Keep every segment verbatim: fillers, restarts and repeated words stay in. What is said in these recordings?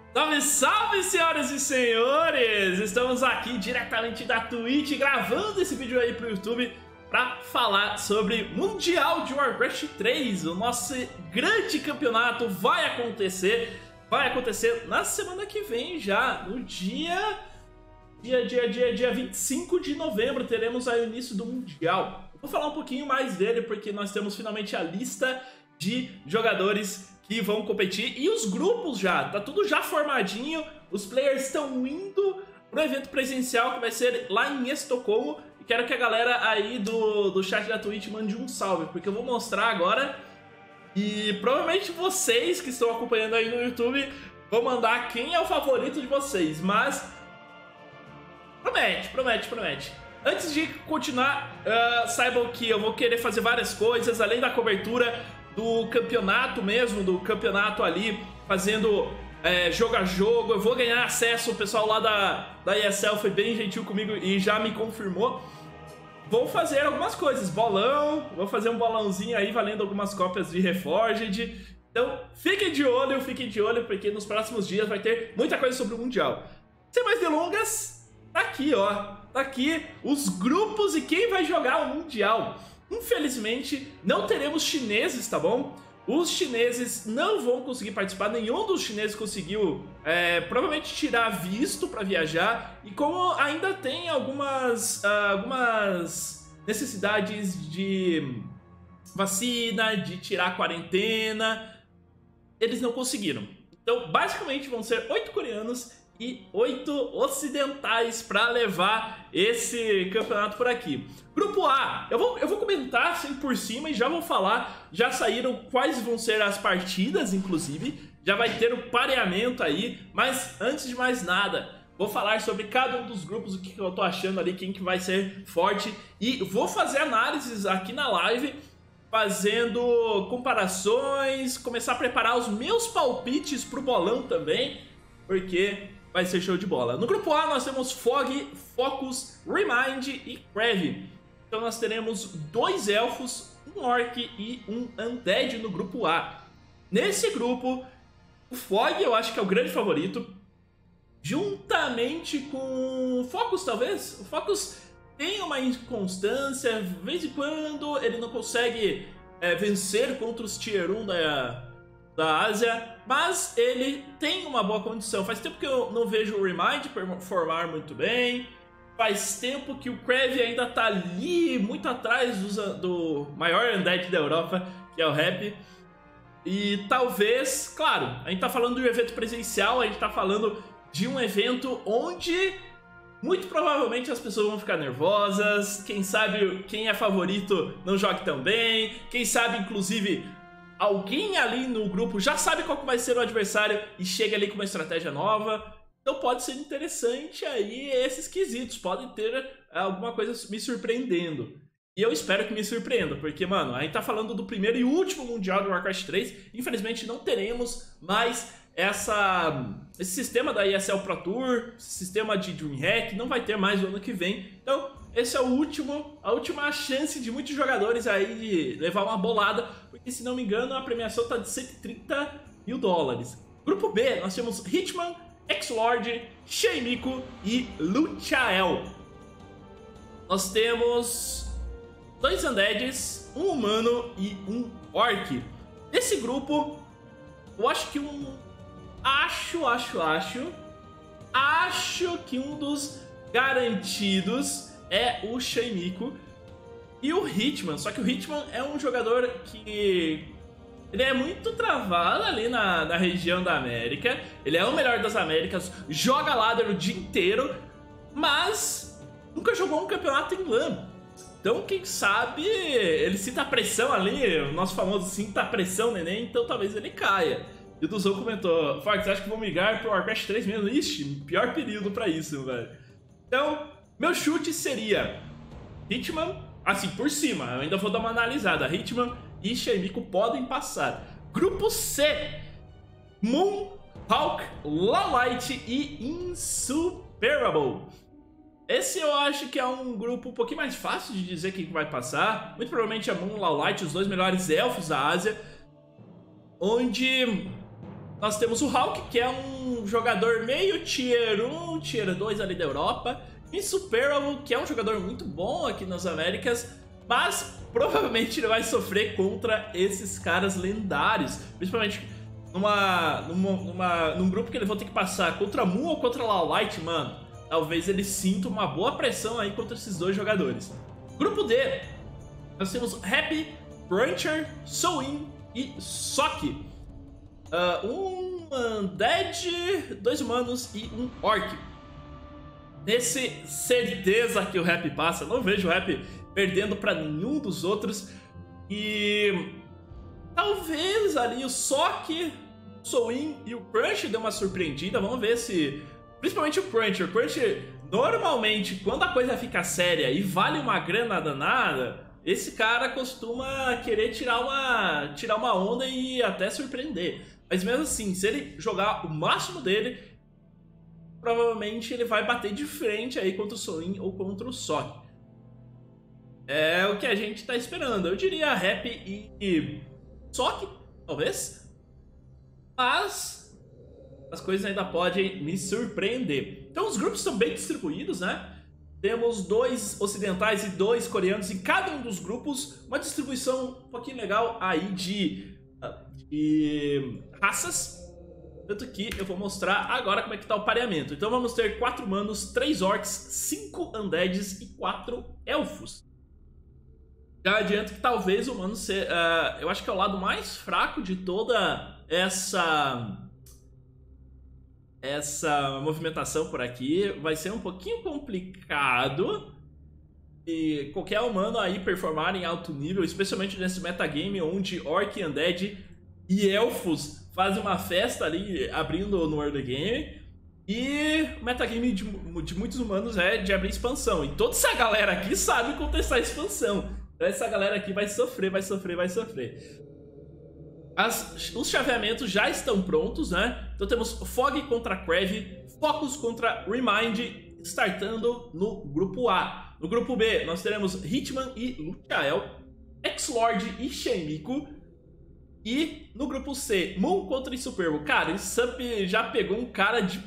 Salve, salve, senhoras e senhores! Estamos aqui diretamente da Twitch gravando esse vídeo aí pro YouTube para falar sobre Mundial de Warcraft três. O nosso grande campeonato vai acontecer, vai acontecer na semana que vem já, no dia... Dia, dia, dia, dia vinte e cinco de novembro, teremos aí o início do Mundial. Vou falar um pouquinho mais dele porque nós temos finalmente a lista de jogadores que vão competir e os grupos já, tá tudo já formadinho, os players estão indo pro evento presencial que vai ser lá em Estocolmo e quero que a galera aí do, do chat da Twitch mande um salve, porque eu vou mostrar agora e provavelmente vocês que estão acompanhando aí no YouTube vão mandar quem é o favorito de vocês, mas promete, promete, promete. Antes de continuar, uh, saibam que eu vou querer fazer várias coisas, além da cobertura do campeonato mesmo, do campeonato ali, fazendo é, jogo a jogo. Eu vou ganhar acesso, o pessoal lá da, da E S L foi bem gentil comigo e já me confirmou. Vou fazer algumas coisas, bolão, vou fazer um bolãozinho aí valendo algumas cópias de Reforged. Então fiquem de olho, fiquem de olho, porque nos próximos dias vai ter muita coisa sobre o Mundial. Sem mais delongas, tá aqui ó, tá aqui os grupos e quem vai jogar o Mundial. Infelizmente, não teremos chineses, tá bom? Os chineses não vão conseguir participar, nenhum dos chineses conseguiu, é, provavelmente, tirar visto para viajar. E como ainda tem algumas, uh, algumas necessidades de vacina, de tirar a quarentena, eles não conseguiram. Então, basicamente, vão ser oito coreanos e oito ocidentais para levar esse campeonato por aqui. Grupo A, eu vou, eu vou comentar assim por cima e já vou falar, já saíram quais vão ser as partidas, inclusive, já vai ter o pareamento aí, mas antes de mais nada, vou falar sobre cada um dos grupos, o que eu tô achando ali, quem que vai ser forte, e vou fazer análises aqui na live, fazendo comparações, começar a preparar os meus palpites pro bolão também, porque vai ser show de bola. No grupo A nós temos Fog, Focus, Remind e Crave. Então nós teremos dois elfos, um orc e um undead no grupo A. Nesse grupo, o Fog eu acho que é o grande favorito, juntamente com o Focus talvez. O Focus tem uma inconstância, de vez em quando ele não consegue é, vencer contra os tier um da... da Ásia, mas ele tem uma boa condição. Faz tempo que eu não vejo o Remind performar muito bem, faz tempo que o Crave ainda tá ali, muito atrás do, do maior Undead da Europa, que é o Rap. E talvez, claro, a gente tá falando de um evento presencial, a gente tá falando de um evento onde muito provavelmente as pessoas vão ficar nervosas, quem sabe quem é favorito não jogue tão bem, quem sabe inclusive alguém ali no grupo já sabe qual que vai ser o adversário e chega ali com uma estratégia nova. Então pode ser interessante aí esses quesitos. Podem ter alguma coisa me surpreendendo. E eu espero que me surpreenda, porque, mano, a gente tá falando do primeiro e último Mundial do Warcraft três. Infelizmente não teremos mais essa, esse sistema da E S L Pro Tour, sistema de DreamHack, não vai ter mais no ano que vem. Então esse é o último, a última chance de muitos jogadores aí de levar uma bolada, porque se não me engano a premiação tá de cento e trinta mil dólares. Grupo B, nós temos Hitman, X-Lord, Sheimiku e Luchael. Nós temos dois undeads, um humano e um orc. Nesse grupo, eu acho que um... Acho, acho, acho... Acho que um dos garantidos é o Sheimiku e o Hitman. Só que o Hitman é um jogador que... ele é muito travado ali na, na região da América. Ele é o melhor das Américas, joga ladder o dia inteiro, mas nunca jogou um campeonato em LAN. Então, quem sabe, ele sinta a pressão ali, o nosso famoso sinta a pressão, neném, então talvez ele caia. E o Duzão comentou, Fox, acho que vou migrar pro Warcraft três mesmo? Ixi, pior período pra isso, velho. Então, meu chute seria Hitman, assim, por cima, eu ainda vou dar uma analisada. Hitman e Sheimiku podem passar. Grupo C, Moon, Hawk, Lawlight e Insuperable. Esse eu acho que é um grupo um pouquinho mais fácil de dizer quem vai passar. Muito provavelmente a Moon e Lawlight, os dois melhores elfos da Ásia, onde nós temos o Hulk, que é um jogador meio tier um, tier dois ali da Europa. E Superable, que é um jogador muito bom aqui nas Américas, mas provavelmente ele vai sofrer contra esses caras lendários. Principalmente numa, numa, numa, num grupo que eles vão ter que passar contra Moon ou contra Lawlight, mano. Talvez ele sinta uma boa pressão aí contra esses dois jogadores. Grupo D, nós temos Happy, Cruncher, Soin e Sock. Uh, um Undead, dois humanos e um Orc. Nesse certeza que o Happy passa. Não vejo o Happy perdendo pra nenhum dos outros. E talvez ali o Sock, o Soin e o Crunch dê uma surpreendida. Vamos ver se... Principalmente o Crunch. O Crunch, normalmente, quando a coisa fica séria e vale uma grana danada, esse cara costuma querer tirar uma, tirar uma onda e até surpreender. Mas mesmo assim, se ele jogar o máximo dele, provavelmente ele vai bater de frente aí contra o Soin ou contra o Sock. É o que a gente tá esperando. Eu diria Happy e Sock, talvez. Mas as coisas ainda podem me surpreender. Então os grupos estão bem distribuídos, né? Temos dois ocidentais e dois coreanos em cada um dos grupos. Uma distribuição um pouquinho legal aí de, de raças. Tanto que eu vou mostrar agora como é que tá o pareamento. Então vamos ter quatro humanos, três orcs, cinco undeads e quatro elfos. Já adianto que talvez o humano seja... Uh, eu acho que é o lado mais fraco de toda essa... Essa movimentação por aqui. Vai ser um pouquinho complicado. E qualquer humano aí performar em alto nível, especialmente nesse metagame onde orc, undead e elfos fazem uma festa ali abrindo no early game. E o metagame de, de muitos humanos é de abrir expansão. E toda essa galera aqui sabe contestar a expansão. Então essa galera aqui vai sofrer, vai sofrer, vai sofrer. As, os chaveamentos já estão prontos, né? Então temos Fog contra Crave, Focus contra Remind, startando no grupo A. No grupo B, nós teremos Hitman e Luciael, X-Lord e Shenmiko. E no grupo C, Moon contra Superbo. Cara, esse Sup já pegou um cara de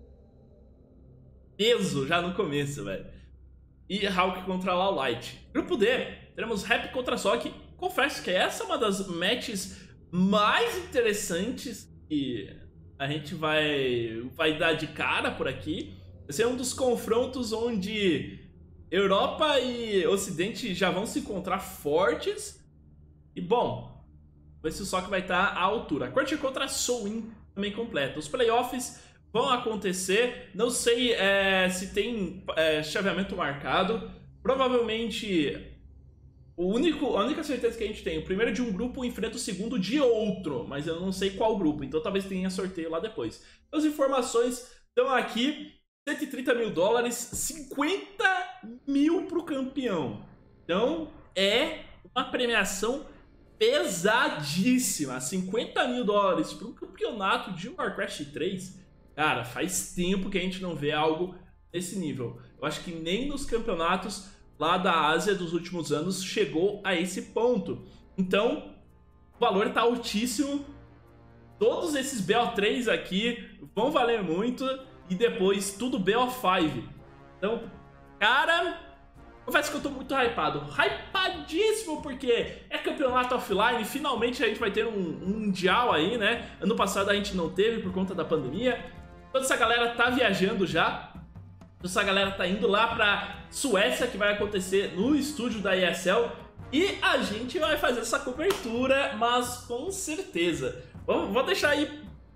peso já no começo, velho. E Hulk contra Lawlight. Grupo D, teremos Happy contra Sock. Confesso que essa é uma das matches mais interessantes que a gente vai, vai dar de cara por aqui. Esse é um dos confrontos onde Europa e Ocidente já vão se encontrar fortes. E bom, ver se o Sock vai estar à altura. Cruncher contra Soin também completa. Os playoffs vão acontecer. Não sei é, se tem é, chaveamento marcado. Provavelmente... O único, a única certeza que a gente tem, o primeiro de um grupo enfrenta o segundo de outro, mas eu não sei qual grupo, então talvez tenha sorteio lá depois. As informações estão aqui, cento e trinta mil dólares, cinquenta mil para o campeão. Então é uma premiação pesadíssima, cinquenta mil dólares para um campeonato de Warcraft três. Cara, faz tempo que a gente não vê algo desse nível. Eu acho que nem nos campeonatos lá da Ásia dos últimos anos chegou a esse ponto. Então, o valor está altíssimo. Todos esses B O três aqui vão valer muito. E depois tudo B O cinco. Então, cara, confesso que eu tô muito hypado. Hypadíssimo, porque é campeonato offline. Finalmente a gente vai ter um, um mundial aí, né? Ano passado a gente não teve por conta da pandemia. Toda essa galera tá viajando já. Essa galera tá indo lá pra Suécia, que vai acontecer no estúdio da E S L. E a gente vai fazer essa cobertura, mas com certeza. Vou, vou deixar aí...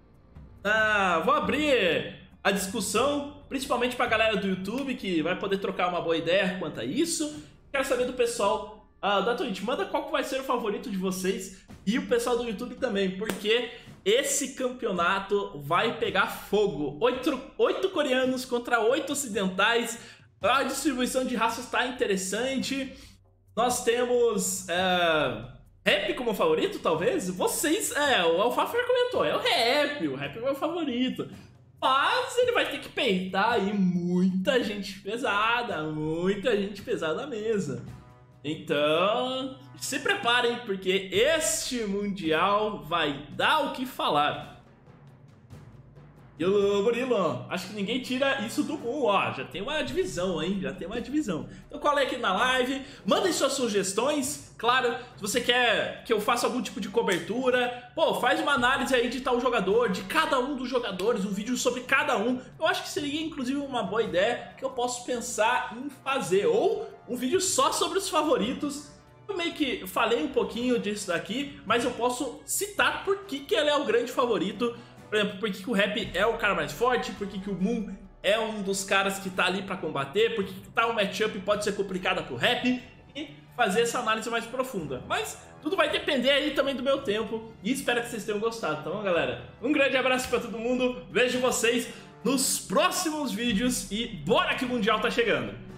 Uh, vou abrir a discussão, principalmente pra galera do YouTube, que vai poder trocar uma boa ideia quanto a isso. Quero saber do pessoal uh, da Twitch. Manda qual que vai ser o favorito de vocês. E o pessoal do YouTube também, porque... esse campeonato vai pegar fogo. Oito, oito coreanos contra oito ocidentais. A distribuição de raças está interessante. Nós temos uh, Rap como favorito, talvez? Vocês... É, o Alfafer comentou. É o Rap. O Rap é o meu favorito. Mas ele vai ter que peitar aí muita gente pesada. Muita gente pesada mesmo. Então, se preparem, porque este Mundial vai dar o que falar. e o Murilo. Acho que ninguém tira isso do Moon, ó. Já tem uma divisão, hein? Já tem uma divisão. Então cola aí aqui na live, mandem suas sugestões. Claro, se você quer que eu faça algum tipo de cobertura, pô, faz uma análise aí de tal jogador, de cada um dos jogadores, um vídeo sobre cada um. Eu acho que seria inclusive uma boa ideia que eu posso pensar em fazer. Ou um vídeo só sobre os favoritos. Eu meio que falei um pouquinho disso daqui, mas eu posso citar por que, que ele é o grande favorito. Por exemplo, por que, que o Rap é o cara mais forte, por que, que o Moon é um dos caras que tá ali pra combater, por que, que tal matchup pode ser complicada pro Rap, e fazer essa análise mais profunda. Mas tudo vai depender aí também do meu tempo, e espero que vocês tenham gostado. Então, galera, um grande abraço pra todo mundo, vejo vocês nos próximos vídeos e bora que o Mundial tá chegando!